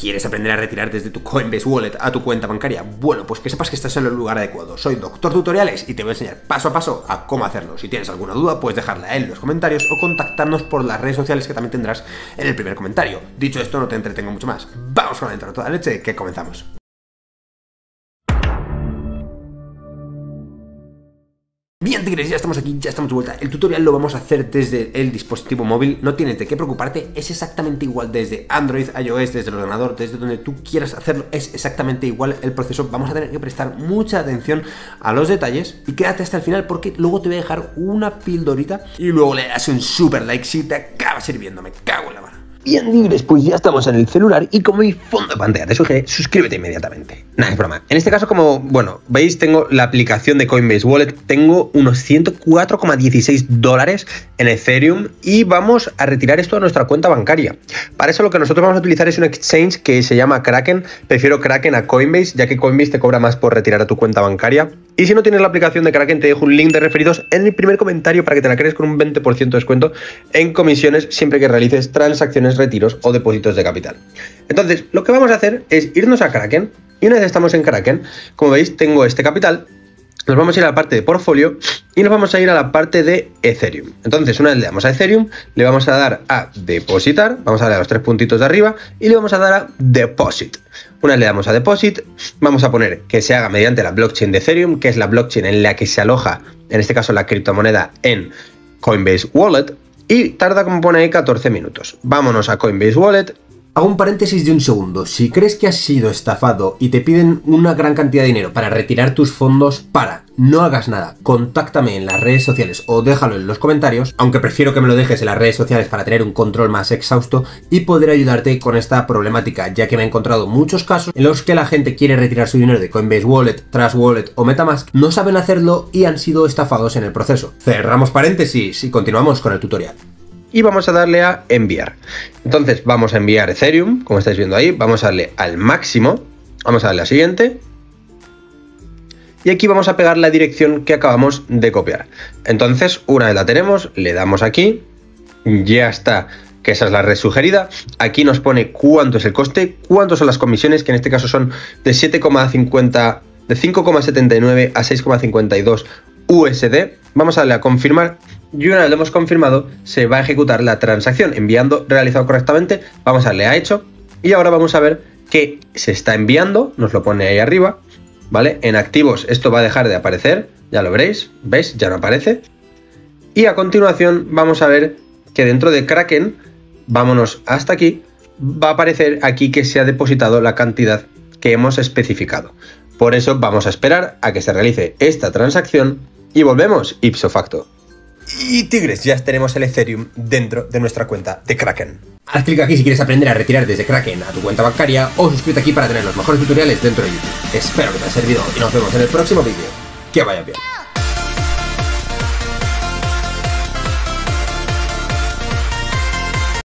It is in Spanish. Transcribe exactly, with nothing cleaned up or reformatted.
¿Quieres aprender a retirar desde tu Coinbase Wallet a tu cuenta bancaria? Bueno, pues que sepas que estás en el lugar adecuado. Soy Doctor Tutoriales y te voy a enseñar paso a paso a cómo hacerlo. Si tienes alguna duda, puedes dejarla en los comentarios o contactarnos por las redes sociales que también tendrás en el primer comentario. Dicho esto, no te entretengo mucho más. Vamos con la intro a toda leche, que comenzamos. Bien, tigres, ya estamos aquí, ya estamos de vuelta. El tutorial lo vamos a hacer desde el dispositivo móvil. No tienes de qué preocuparte, es exactamente igual desde Android, iOS, desde el ordenador, desde donde tú quieras hacerlo. Es exactamente igual el proceso. Vamos a tener que prestar mucha atención a los detalles y quédate hasta el final porque luego te voy a dejar una pildorita y luego le das un super like si te acaba sirviendo. Me cago en la mano. Bien, libres, pues ya estamos en el celular y como mi fondo de pantalla te sugiere, suscríbete inmediatamente. Nada, es broma. En este caso, como, bueno, veis, tengo la aplicación de Coinbase Wallet, tengo unos ciento cuatro coma dieciséis dólares en Ethereum y vamos a retirar esto a nuestra cuenta bancaria. Para eso lo que nosotros vamos a utilizar es un exchange que se llama Kraken. Prefiero Kraken a Coinbase, ya que Coinbase te cobra más por retirar a tu cuenta bancaria. Y si no tienes la aplicación de Kraken, te dejo un link de referidos en el primer comentario para que te la crees con un veinte por ciento de descuento en comisiones siempre que realices transacciones, retiros o depósitos de capital. Entonces, lo que vamos a hacer es irnos a Kraken y una vez estamos en Kraken, como veis, tengo este capital, nos vamos a ir a la parte de portfolio y nos vamos a ir a la parte de Ethereum. Entonces, una vez le damos a Ethereum, le vamos a dar a depositar, vamos a darle a los tres puntitos de arriba y le vamos a dar a deposit. Una vez le damos a deposit, vamos a poner que se haga mediante la blockchain de Ethereum, que es la blockchain en la que se aloja, en este caso la criptomoneda, en Coinbase Wallet. Y tarda, como pone ahí, catorce minutos. Vámonos a Coinbase Wallet. Hago un paréntesis de un segundo. Si crees que has sido estafado y te piden una gran cantidad de dinero para retirar tus fondos, para, no hagas nada. Contáctame en las redes sociales o déjalo en los comentarios, aunque prefiero que me lo dejes en las redes sociales para tener un control más exhausto y poder ayudarte con esta problemática, ya que me he encontrado muchos casos en los que la gente quiere retirar su dinero de Coinbase Wallet, Trust Wallet o MetaMask, no saben hacerlo y han sido estafados en el proceso. Cerramos paréntesis y continuamos con el tutorial. Y vamos a darle a enviar. Entonces vamos a enviar Ethereum, como estáis viendo ahí, vamos a darle al máximo, vamos a darle a siguiente y aquí vamos a pegar la dirección que acabamos de copiar. Entonces, una vez la tenemos, le damos aquí, ya está, que esa es la red sugerida. Aquí nos pone cuánto es el coste, cuánto son las comisiones, que en este caso son de siete coma cincuenta, de cinco coma setenta y nueve a seis coma cincuenta y dos U S D. Vamos a darle a confirmar. Y una vez lo hemos confirmado, se va a ejecutar la transacción, enviando realizado correctamente. Vamos a darle a hecho y ahora vamos a ver que se está enviando, nos lo pone ahí arriba, ¿vale? En activos esto va a dejar de aparecer, ya lo veréis, ¿veis? Ya no aparece. Y a continuación vamos a ver que dentro de Kraken, vámonos hasta aquí, va a aparecer aquí que se ha depositado la cantidad que hemos especificado. Por eso vamos a esperar a que se realice esta transacción y volvemos ipso facto. Y tigres, ya tenemos el Ethereum dentro de nuestra cuenta de Kraken. Haz clic aquí si quieres aprender a retirar desde Kraken a tu cuenta bancaria o suscríbete aquí para tener los mejores tutoriales dentro de YouTube. Espero que te haya servido y nos vemos en el próximo vídeo. Que vaya bien.